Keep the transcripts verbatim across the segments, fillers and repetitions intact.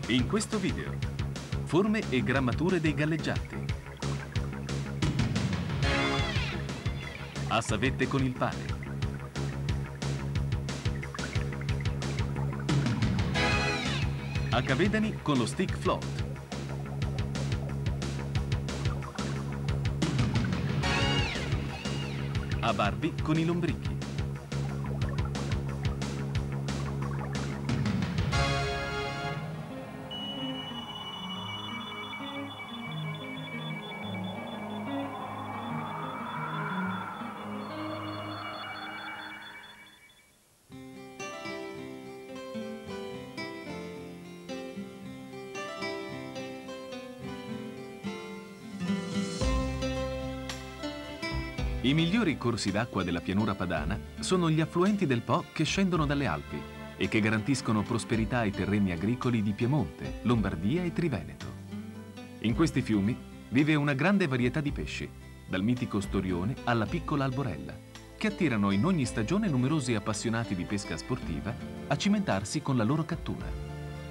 In questo video, forme e grammature dei galleggianti. A savette con il pane. A Cavedani con lo stick float. A Barbie con i lombrichi. I migliori corsi d'acqua della pianura padana sono gli affluenti del Po che scendono dalle Alpi e che garantiscono prosperità ai terreni agricoli di Piemonte, Lombardia e Triveneto. In questi fiumi vive una grande varietà di pesci, dal mitico storione alla piccola alborella, che attirano in ogni stagione numerosi appassionati di pesca sportiva a cimentarsi con la loro cattura.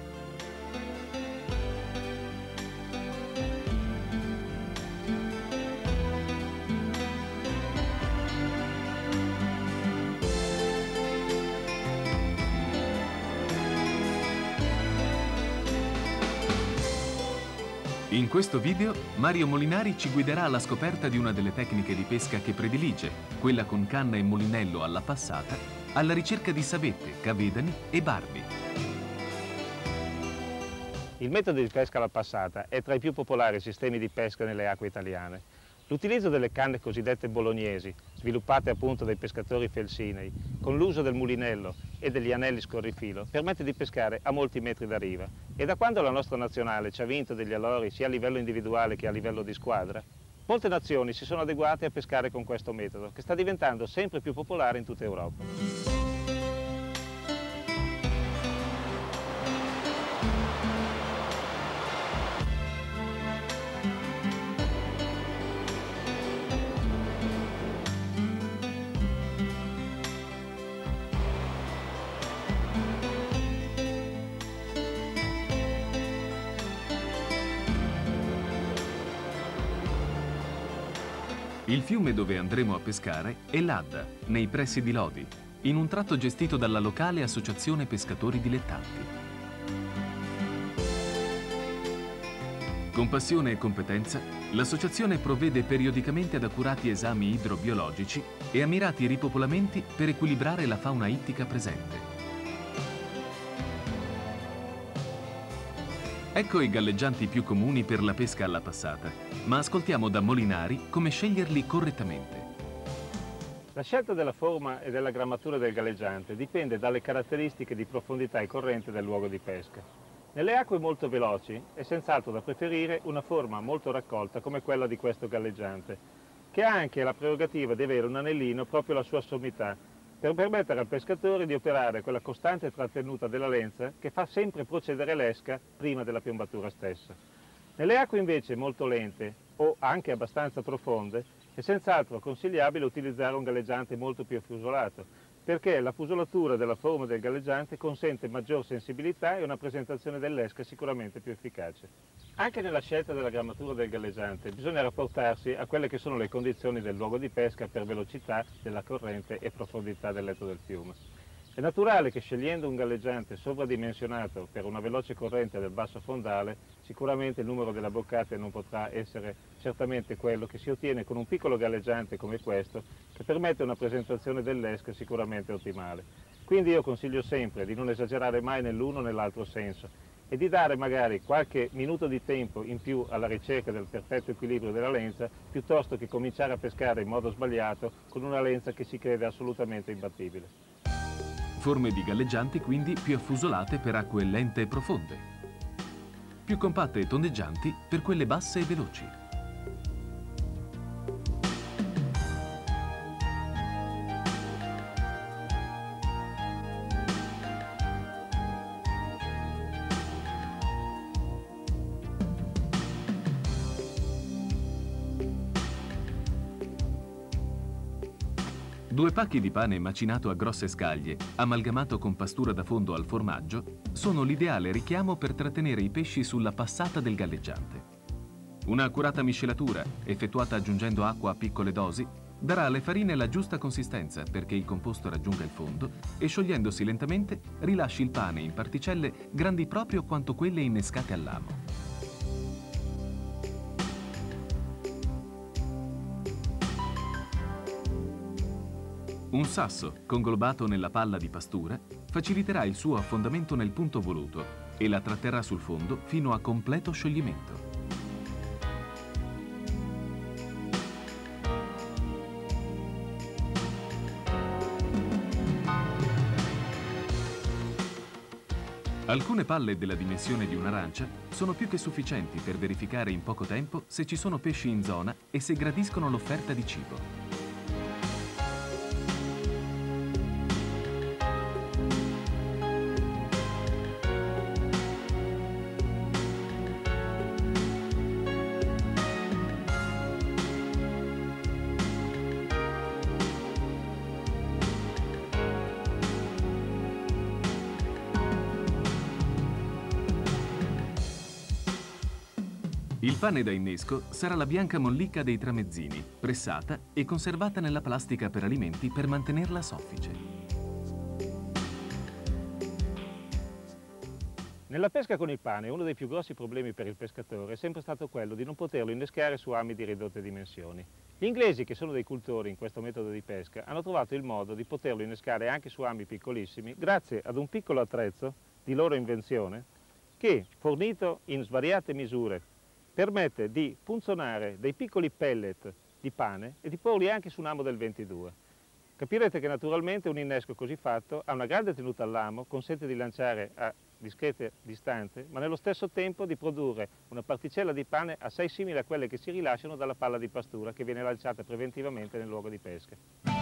In questo video Mario Molinari ci guiderà alla scoperta di una delle tecniche di pesca che predilige, quella con canna e molinello alla passata, alla ricerca di savette, cavedani e Barbie. Il metodo di pesca alla passata è tra i più popolari sistemi di pesca nelle acque italiane. L'utilizzo delle canne cosiddette bolognesi, sviluppate appunto dai pescatori felsinei, con l'uso del mulinello e degli anelli scorrifilo, permette di pescare a molti metri da riva. E da quando la nostra nazionale ci ha vinto degli allori sia a livello individuale che a livello di squadra, molte nazioni si sono adeguate a pescare con questo metodo, che sta diventando sempre più popolare in tutta Europa. Il fiume dove andremo a pescare è l'Adda, nei pressi di Lodi, in un tratto gestito dalla locale Associazione Pescatori Dilettanti. Con passione e competenza, l'associazione provvede periodicamente ad accurati esami idrobiologici e a mirati ripopolamenti per equilibrare la fauna ittica presente. Ecco i galleggianti più comuni per la pesca alla passata, ma ascoltiamo da Molinari come sceglierli correttamente. La scelta della forma e della grammatura del galleggiante dipende dalle caratteristiche di profondità e corrente del luogo di pesca. Nelle acque molto veloci è senz'altro da preferire una forma molto raccolta come quella di questo galleggiante, che ha anche la prerogativa di avere un anellino proprio alla sua sommità, per permettere al pescatore di operare quella costante trattenuta della lenza che fa sempre procedere l'esca prima della piombatura stessa. Nelle acque invece molto lente o anche abbastanza profonde è senz'altro consigliabile utilizzare un galleggiante molto più affusolato, perché la fusolatura della forma del galleggiante consente maggior sensibilità e una presentazione dell'esca sicuramente più efficace. Anche nella scelta della grammatura del galleggiante bisogna rapportarsi a quelle che sono le condizioni del luogo di pesca per velocità della corrente e profondità del letto del fiume. È naturale che scegliendo un galleggiante sovradimensionato per una veloce corrente del basso fondale, sicuramente il numero delle boccate non potrà essere certamente quello che si ottiene con un piccolo galleggiante come questo, che permette una presentazione dell'esca sicuramente ottimale. Quindi io consiglio sempre di non esagerare mai nell'uno o nell'altro senso e di dare magari qualche minuto di tempo in più alla ricerca del perfetto equilibrio della lenza, piuttosto che cominciare a pescare in modo sbagliato con una lenza che si crede assolutamente imbattibile. Forme di galleggianti quindi più affusolate per acque lente e profonde, più compatte e tondeggianti per quelle basse e veloci. Due pacchi di pane macinato a grosse scaglie, amalgamato con pastura da fondo al formaggio, sono l'ideale richiamo per trattenere i pesci sulla passata del galleggiante. Una accurata miscelatura, effettuata aggiungendo acqua a piccole dosi, darà alle farine la giusta consistenza perché il composto raggiunga il fondo e, sciogliendosi lentamente, rilasci il pane in particelle grandi proprio quanto quelle innescate al lamo. Un sasso, conglobato nella palla di pastura, faciliterà il suo affondamento nel punto voluto e la tratterrà sul fondo fino a completo scioglimento. Alcune palle della dimensione di un'arancia sono più che sufficienti per verificare in poco tempo se ci sono pesci in zona e se gradiscono l'offerta di cibo. Il pane da innesco sarà la bianca mollica dei tramezzini, pressata e conservata nella plastica per alimenti per mantenerla soffice. Nella pesca con il pane uno dei più grossi problemi per il pescatore è sempre stato quello di non poterlo innescare su ami di ridotte dimensioni. Gli inglesi, che sono dei cultori in questo metodo di pesca, hanno trovato il modo di poterlo innescare anche su ami piccolissimi grazie ad un piccolo attrezzo di loro invenzione che, fornito in svariate misure, permette di punzonare dei piccoli pellet di pane e di porli anche su un amo del ventidue. Capirete che naturalmente un innesco così fatto ha una grande tenuta al lamo, consente di lanciare a discrete distanze, ma nello stesso tempo di produrre una particella di pane assai simile a quelle che si rilasciano dalla palla di pastura che viene lanciata preventivamente nel luogo di pesca.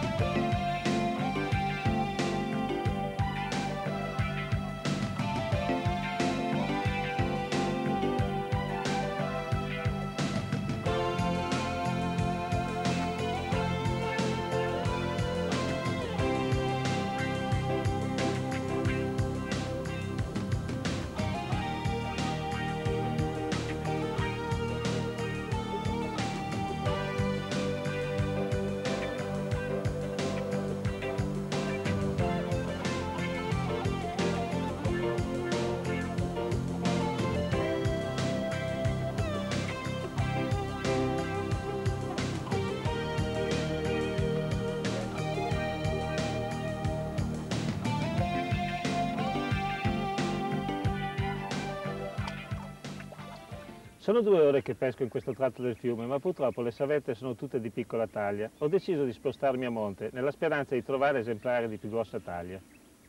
Sono due ore che pesco in questo tratto del fiume, ma purtroppo le savette sono tutte di piccola taglia. Ho deciso di spostarmi a monte, nella speranza di trovare esemplari di più grossa taglia.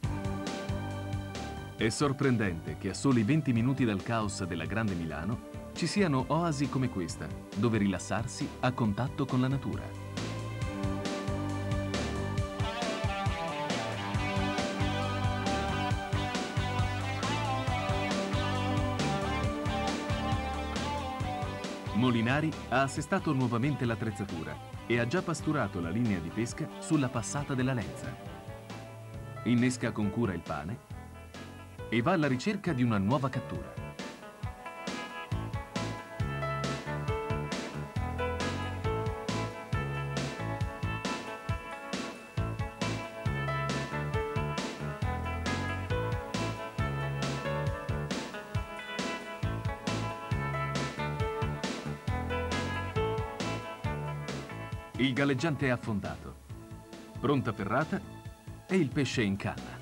È sorprendente che a soli venti minuti dal caos della Grande Milano ci siano oasi come questa, dove rilassarsi a contatto con la natura. Molinari ha assestato nuovamente l'attrezzatura e ha già pasturato la linea di pesca sulla passata della lenza. Innesca con cura il pane e va alla ricerca di una nuova cattura. Il galleggiante è affondato, pronta ferrata e il pesce in canna.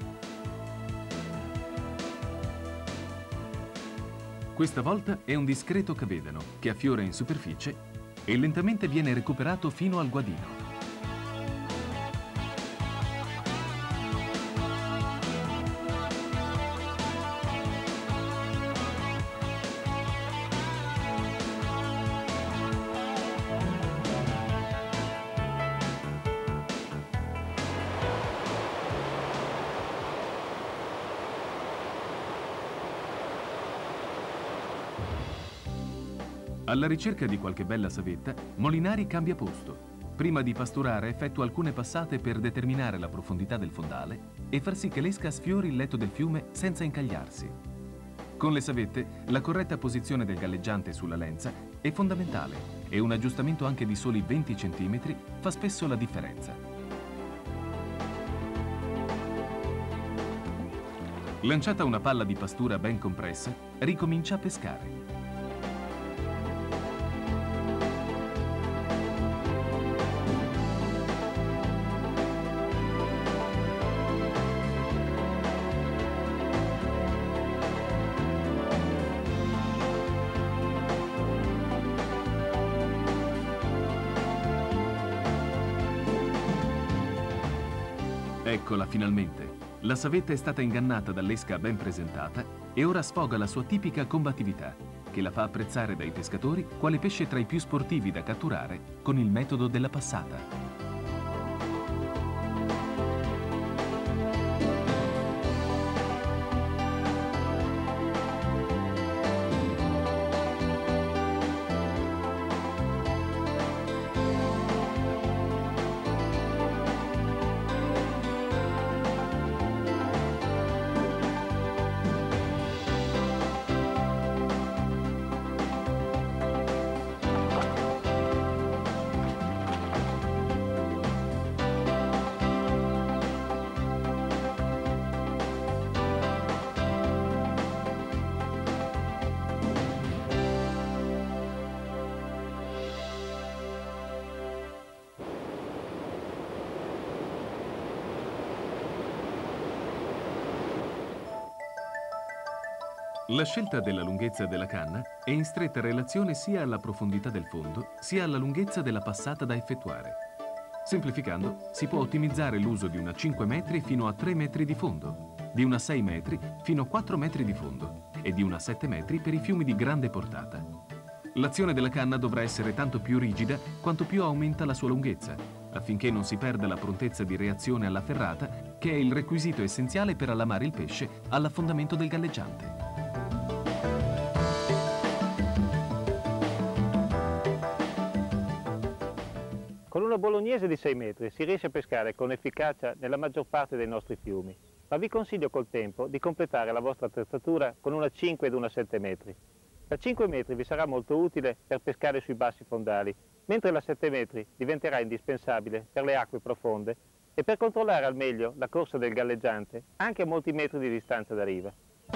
Questa volta è un discreto cavedano che affiora in superficie e lentamente viene recuperato fino al guadino. Alla ricerca di qualche bella savetta, Molinari cambia posto Prima di pasturare effettua alcune passate per determinare la profondità del fondale e far sì che l'esca sfiori il letto del fiume senza incagliarsi. Con le savette, la corretta posizione del galleggiante sulla lenza è fondamentale e un aggiustamento anche di soli venti centimetri fa spesso la differenza. Lanciata una palla di pastura ben compressa, ricomincia a pescare. Eccola finalmente. La savetta è stata ingannata dall'esca ben presentata e ora sfoga la sua tipica combattività, che la fa apprezzare dai pescatori quale pesce tra i più sportivi da catturare con il metodo della passata. La scelta della lunghezza della canna è in stretta relazione sia alla profondità del fondo, sia alla lunghezza della passata da effettuare. Semplificando, si può ottimizzare l'uso di una cinque metri fino a tre metri di fondo, di una sei metri fino a quattro metri di fondo e di una sette metri per i fiumi di grande portata. L'azione della canna dovrà essere tanto più rigida quanto più aumenta la sua lunghezza, affinché non si perda la prontezza di reazione alla ferrata, che è il requisito essenziale per allamare il pesce all'affondamento del galleggiante. Con una bolognese di sei metri si riesce a pescare con efficacia nella maggior parte dei nostri fiumi, ma vi consiglio col tempo di completare la vostra attrezzatura con una cinque ed una sette metri. La cinque metri vi sarà molto utile per pescare sui bassi fondali, mentre la sette metri diventerà indispensabile per le acque profonde e per controllare al meglio la corsa del galleggiante anche a molti metri di distanza da riva.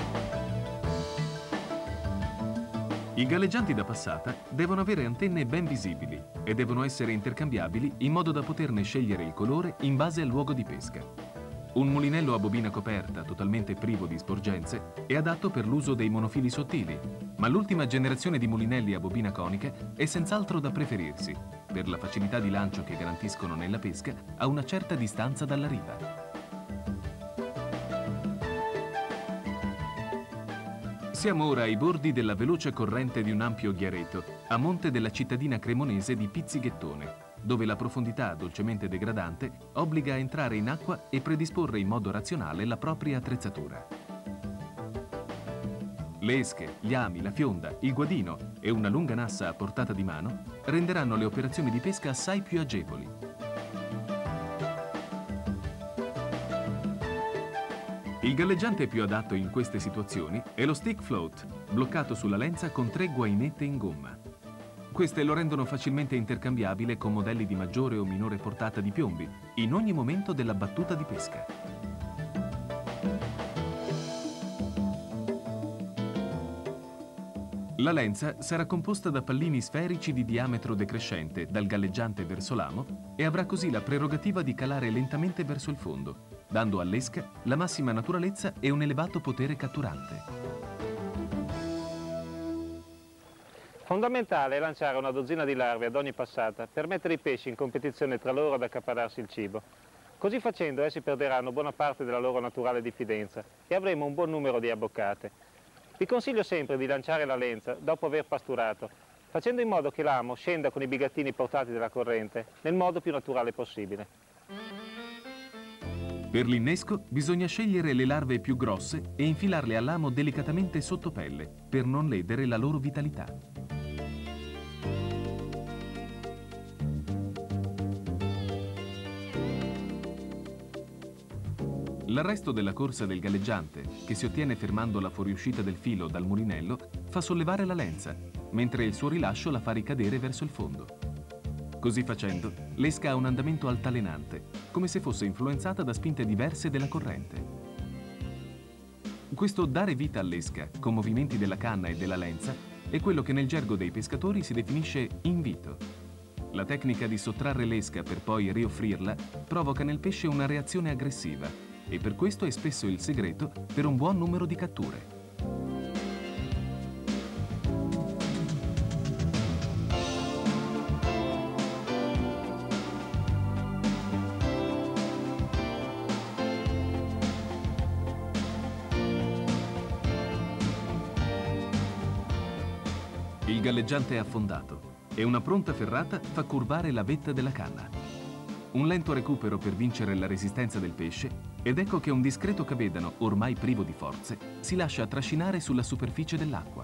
I galleggianti da passata devono avere antenne ben visibili e devono essere intercambiabili in modo da poterne scegliere il colore in base al luogo di pesca. Un mulinello a bobina coperta, totalmente privo di sporgenze, è adatto per l'uso dei monofili sottili, ma l'ultima generazione di mulinelli a bobina conica è senz'altro da preferirsi, per la facilità di lancio che garantiscono nella pesca a una certa distanza dalla riva. Siamo ora ai bordi della veloce corrente di un ampio ghiareto, a monte della cittadina cremonese di Pizzighettone, dove la profondità dolcemente degradante obbliga a entrare in acqua e predisporre in modo razionale la propria attrezzatura. Le esche, gli ami, la fionda, il guadino e una lunga nassa a portata di mano renderanno le operazioni di pesca assai più agevoli. Il galleggiante più adatto in queste situazioni è lo stick float, bloccato sulla lenza con tre guainette in gomma. Queste lo rendono facilmente intercambiabile con modelli di maggiore o minore portata di piombi, in ogni momento della battuta di pesca. La lenza sarà composta da pallini sferici di diametro decrescente dal galleggiante verso l'amo e avrà così la prerogativa di calare lentamente verso il fondo, dando all'esca la massima naturalezza e un elevato potere catturante. Fondamentale è lanciare una dozzina di larve ad ogni passata per mettere i pesci in competizione tra loro ad accaparrarsi il cibo. Così facendo essi perderanno buona parte della loro naturale diffidenza e avremo un buon numero di abboccate. Vi consiglio sempre di lanciare la lenza dopo aver pasturato, facendo in modo che l'amo scenda con i bigattini portati dalla corrente nel modo più naturale possibile. Per l'innesco bisogna scegliere le larve più grosse e infilarle all'amo delicatamente sotto pelle per non ledere la loro vitalità. L'arresto della corsa del galleggiante, che si ottiene fermando la fuoriuscita del filo dal mulinello, fa sollevare la lenza, mentre il suo rilascio la fa ricadere verso il fondo. Così facendo, l'esca ha un andamento altalenante, come se fosse influenzata da spinte diverse della corrente. Questo dare vita all'esca, con movimenti della canna e della lenza, è quello che nel gergo dei pescatori si definisce invito. La tecnica di sottrarre l'esca per poi rioffrirla provoca nel pesce una reazione aggressiva e per questo è spesso il segreto per un buon numero di catture. Il galleggiante è affondato e una pronta ferrata fa curvare la vetta della canna. Un lento recupero per vincere la resistenza del pesce ed ecco che un discreto cavedano, ormai privo di forze, si lascia trascinare sulla superficie dell'acqua.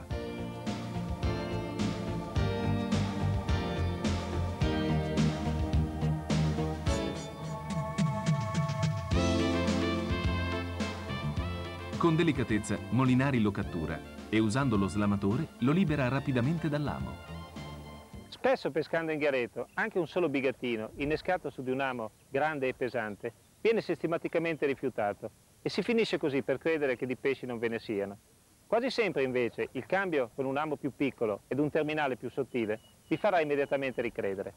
Con delicatezza Molinari lo cattura e usando lo slamatore lo libera rapidamente dall'amo. Spesso pescando in garetto, anche un solo bigattino, innescato su di un amo grande e pesante, viene sistematicamente rifiutato e si finisce così per credere che di pesci non ve ne siano. Quasi sempre invece il cambio con un amo più piccolo ed un terminale più sottile vi farà immediatamente ricredere.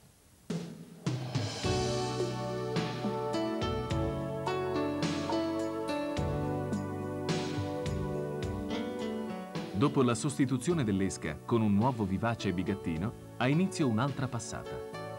Dopo la sostituzione dell'esca con un nuovo vivace bigattino, ha inizio un'altra passata.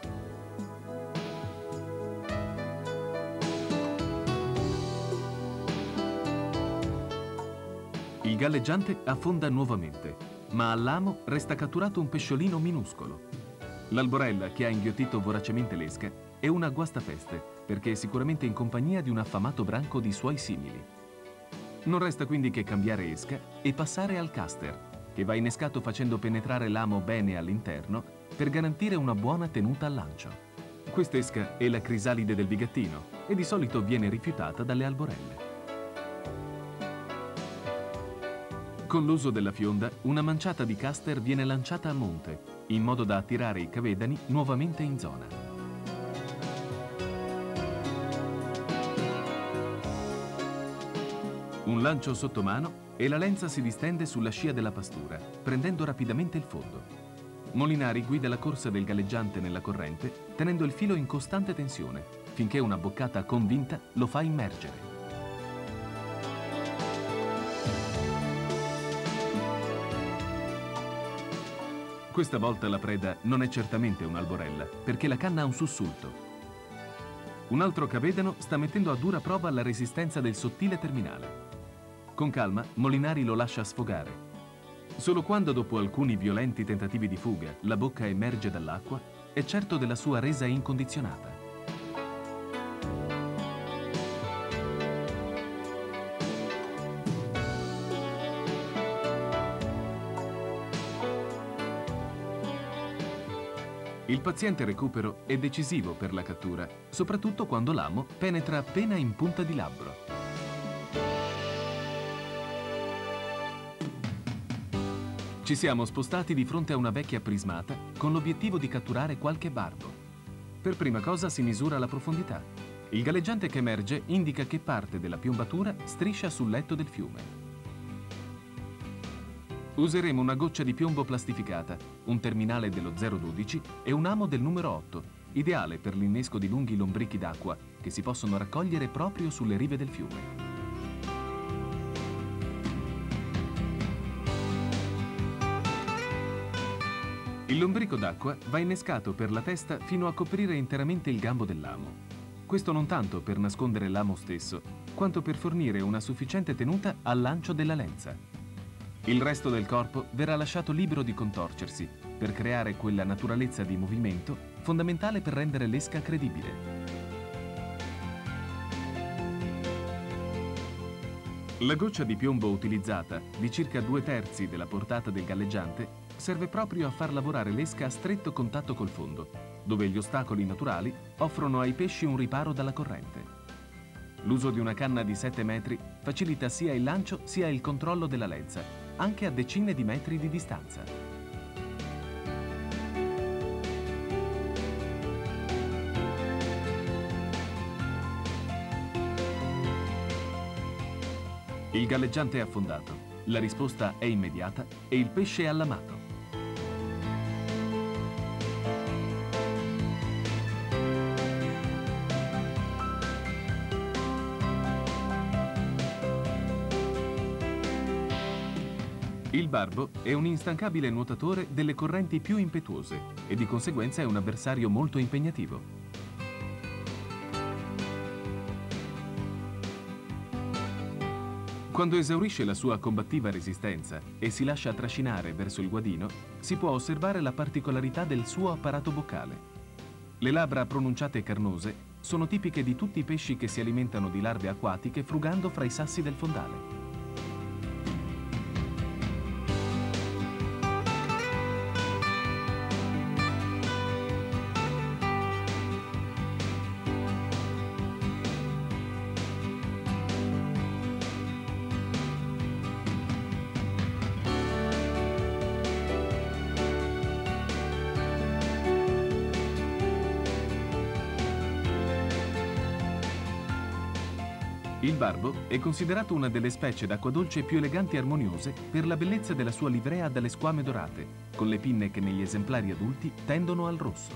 Il galleggiante affonda nuovamente, ma all'amo resta catturato un pesciolino minuscolo. L'alborella, che ha inghiottito voracemente l'esca, è una guastafeste, perché è sicuramente in compagnia di un affamato branco di suoi simili. Non resta quindi che cambiare esca e passare al caster, che va innescato facendo penetrare l'amo bene all'interno per garantire una buona tenuta al lancio. Quest'esca è la crisalide del bigattino e di solito viene rifiutata dalle alborelle. Con l'uso della fionda, una manciata di caster viene lanciata a monte, in modo da attirare i cavedani nuovamente in zona. Un lancio sotto mano e la lenza si distende sulla scia della pastura, prendendo rapidamente il fondo. Molinari guida la corsa del galleggiante nella corrente, tenendo il filo in costante tensione, finché una boccata convinta lo fa immergere. Questa volta la preda non è certamente un'alborella, perché la canna ha un sussulto. Un altro cavedano sta mettendo a dura prova la resistenza del sottile terminale. Con calma, Molinari lo lascia sfogare. Solo quando, dopo alcuni violenti tentativi di fuga, la bocca emerge dall'acqua, è certo della sua resa incondizionata. Il paziente recupero è decisivo per la cattura, soprattutto quando l'amo penetra appena in punta di labbro. Ci siamo spostati di fronte a una vecchia prismata con l'obiettivo di catturare qualche barbo. Per prima cosa si misura la profondità. Il galleggiante che emerge indica che parte della piombatura striscia sul letto del fiume. Useremo una goccia di piombo plastificata, un terminale dello zero dodici e un amo del numero otto, ideale per l'innesco di lunghi lombrichi d'acqua che si possono raccogliere proprio sulle rive del fiume. Il lombrico d'acqua va innescato per la testa fino a coprire interamente il gambo dell'amo. Questo non tanto per nascondere l'amo stesso, quanto per fornire una sufficiente tenuta al lancio della lenza. Il resto del corpo verrà lasciato libero di contorcersi, per creare quella naturalezza di movimento fondamentale per rendere l'esca credibile. La goccia di piombo utilizzata, di circa due terzi della portata del galleggiante, serve proprio a far lavorare l'esca a stretto contatto col fondo, dove gli ostacoli naturali offrono ai pesci un riparo dalla corrente. L'uso di una canna di sette metri facilita sia il lancio sia il controllo della lenza, anche a decine di metri di distanza. Il galleggiante è affondato, la risposta è immediata e il pesce è allamato. Il barbo è un instancabile nuotatore delle correnti più impetuose e di conseguenza è un avversario molto impegnativo. Quando esaurisce la sua combattiva resistenza e si lascia trascinare verso il guadino, si può osservare la particolarità del suo apparato boccale. Le labbra pronunciate e carnose sono tipiche di tutti i pesci che si alimentano di larve acquatiche frugando fra i sassi del fondale. Il barbo è considerato una delle specie d'acqua dolce più eleganti e armoniose per la bellezza della sua livrea dalle squame dorate, con le pinne che negli esemplari adulti tendono al rosso.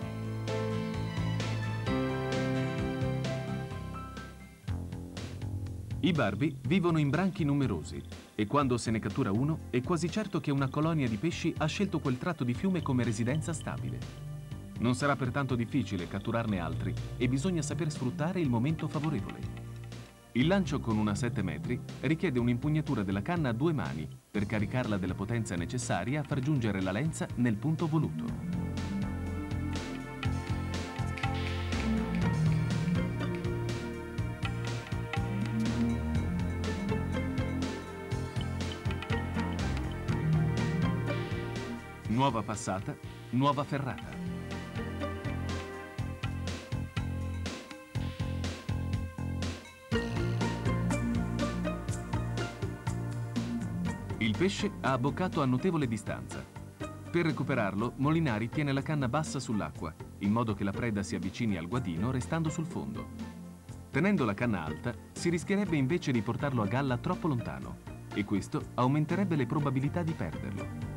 I barbi vivono in branchi numerosi e quando se ne cattura uno è quasi certo che una colonia di pesci ha scelto quel tratto di fiume come residenza stabile. Non sarà pertanto difficile catturarne altri e bisogna saper sfruttare il momento favorevole. Il lancio con una sette metri richiede un'impugnatura della canna a due mani per caricarla della potenza necessaria a far giungere la lenza nel punto voluto. Nuova passata, nuova ferrata. Il pesce ha abboccato a notevole distanza. Per recuperarlo, Molinari tiene la canna bassa sull'acqua, in modo che la preda si avvicini al guadino restando sul fondo. Tenendo la canna alta, si rischierebbe invece di portarlo a galla troppo lontano, e questo aumenterebbe le probabilità di perderlo.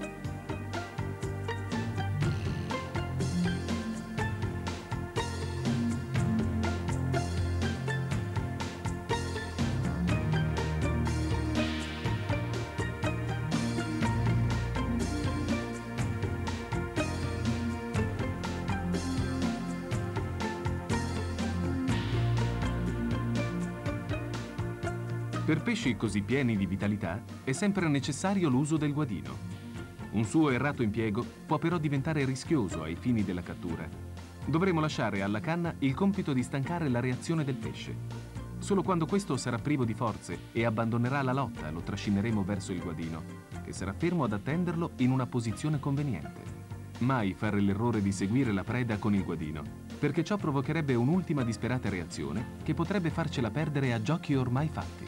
Per pesci così pieni di vitalità è sempre necessario l'uso del guadino. Un suo errato impiego può però diventare rischioso ai fini della cattura. Dovremo lasciare alla canna il compito di stancare la reazione del pesce. Solo quando questo sarà privo di forze e abbandonerà la lotta lo trascineremo verso il guadino, che sarà fermo ad attenderlo in una posizione conveniente. Mai fare l'errore di seguire la preda con il guadino, perché ciò provocherebbe un'ultima disperata reazione che potrebbe farcela perdere a giochi ormai fatti.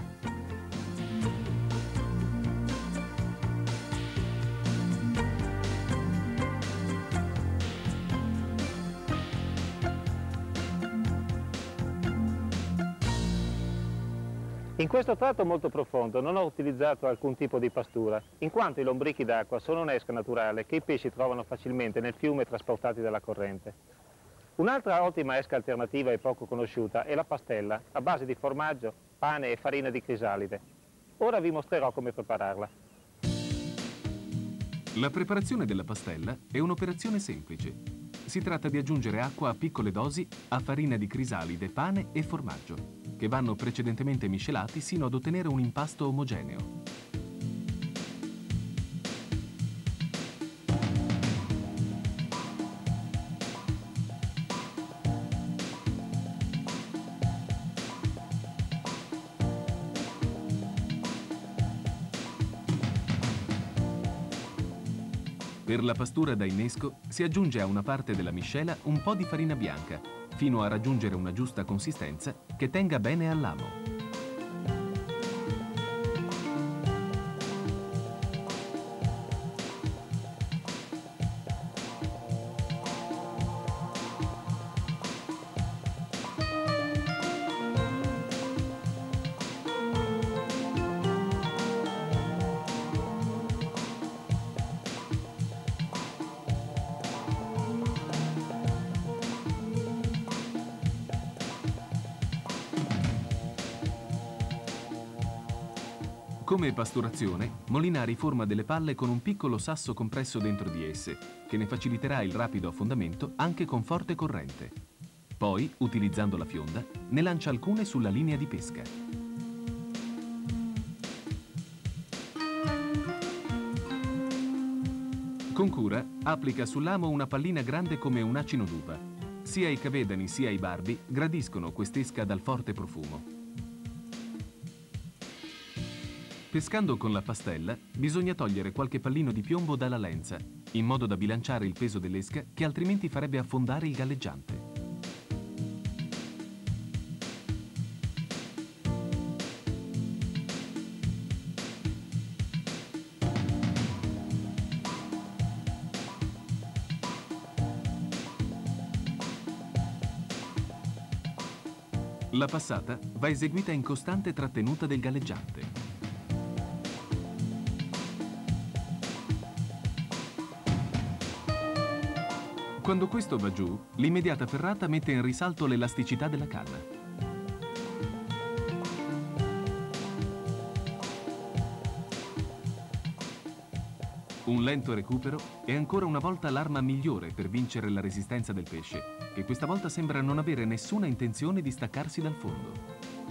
In questo tratto molto profondo non ho utilizzato alcun tipo di pastura, in quanto i lombrichi d'acqua sono un'esca naturale che i pesci trovano facilmente nel fiume trasportati dalla corrente. Un'altra ottima esca alternativa e poco conosciuta è la pastella, a base di formaggio, pane e farina di crisalide. Ora vi mostrerò come prepararla. La preparazione della pastella è un'operazione semplice. Si tratta di aggiungere acqua a piccole dosi a farina di crisalide, pane e formaggio, che vanno precedentemente miscelati sino ad ottenere un impasto omogeneo. Per la pastura da innesco si aggiunge a una parte della miscela un po' di farina bianca fino a raggiungere una giusta consistenza che tenga bene al lamo. Come pasturazione, Molinari forma delle palle con un piccolo sasso compresso dentro di esse, che ne faciliterà il rapido affondamento anche con forte corrente. Poi, utilizzando la fionda, ne lancia alcune sulla linea di pesca. Con cura, applica sull'amo una pallina grande come un acino d'uva. Sia i cavedani sia i barbi gradiscono quest'esca dal forte profumo. Pescando con la pastella, bisogna togliere qualche pallino di piombo dalla lenza, in modo da bilanciare il peso dell'esca che altrimenti farebbe affondare il galleggiante. La passata va eseguita in costante trattenuta del galleggiante. Quando questo va giù, l'immediata ferrata mette in risalto l'elasticità della canna. Un lento recupero è ancora una volta l'arma migliore per vincere la resistenza del pesce, che questa volta sembra non avere nessuna intenzione di staccarsi dal fondo.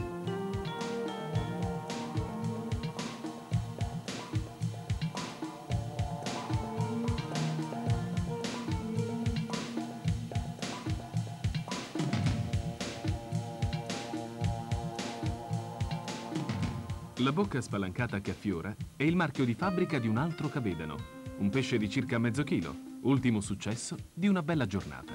La bocca spalancata che affiora è il marchio di fabbrica di un altro cavedano, un pesce di circa mezzo chilo, ultimo successo di una bella giornata.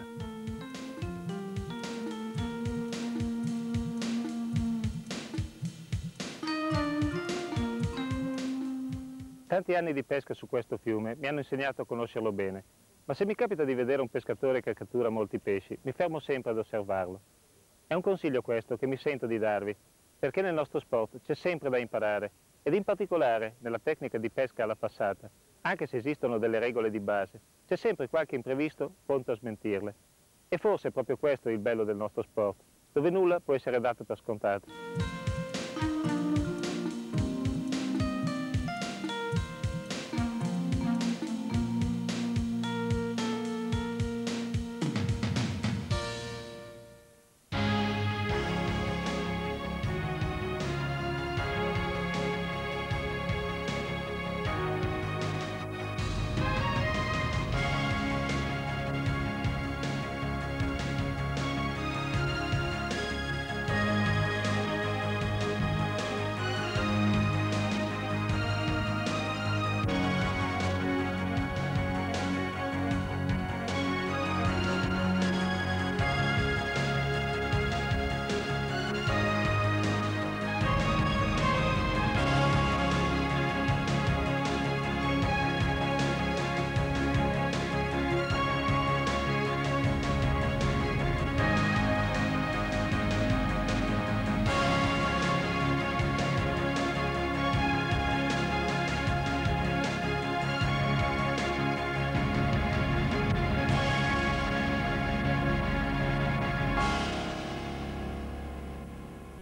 Tanti anni di pesca su questo fiume mi hanno insegnato a conoscerlo bene, ma se mi capita di vedere un pescatore che cattura molti pesci, mi fermo sempre ad osservarlo. È un consiglio questo che mi sento di darvi, perché nel nostro sport c'è sempre da imparare, ed in particolare nella tecnica di pesca alla passata, anche se esistono delle regole di base, c'è sempre qualche imprevisto pronto a smentirle. E forse è proprio questo il bello del nostro sport, dove nulla può essere dato per scontato.